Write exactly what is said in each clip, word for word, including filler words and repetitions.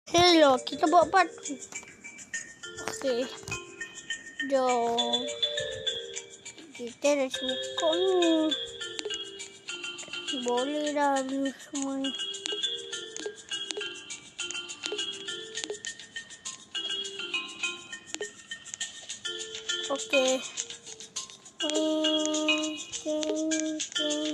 Hello, kita buat part. Okey. Jom. Kita dah cukup ni. Boleh dah ni semua ni. Okey. Hmm, ting, ting.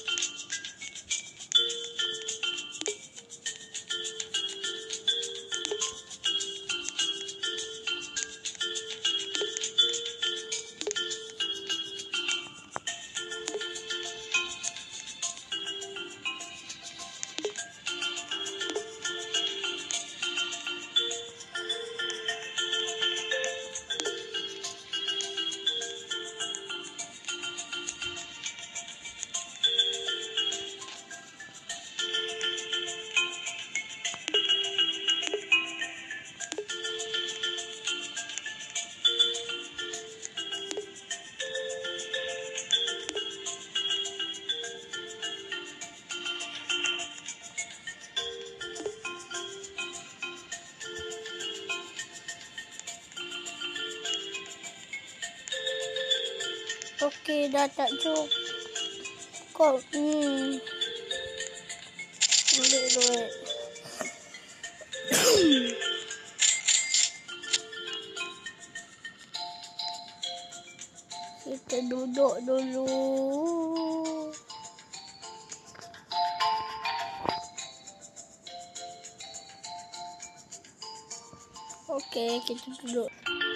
Okey, dah tak cukup. Hmm. Ambil duit. Kita duduk dulu. Okey, kita duduk.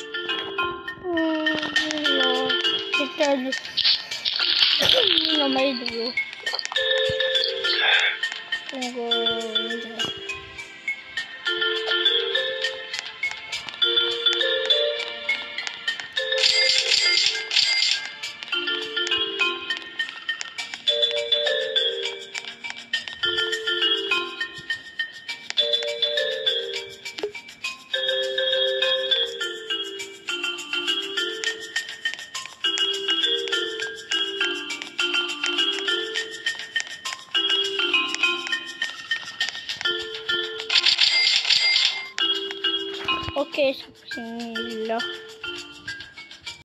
Hmm, hello. Kita minum air dulu. Tunggu. Okey, bismillah.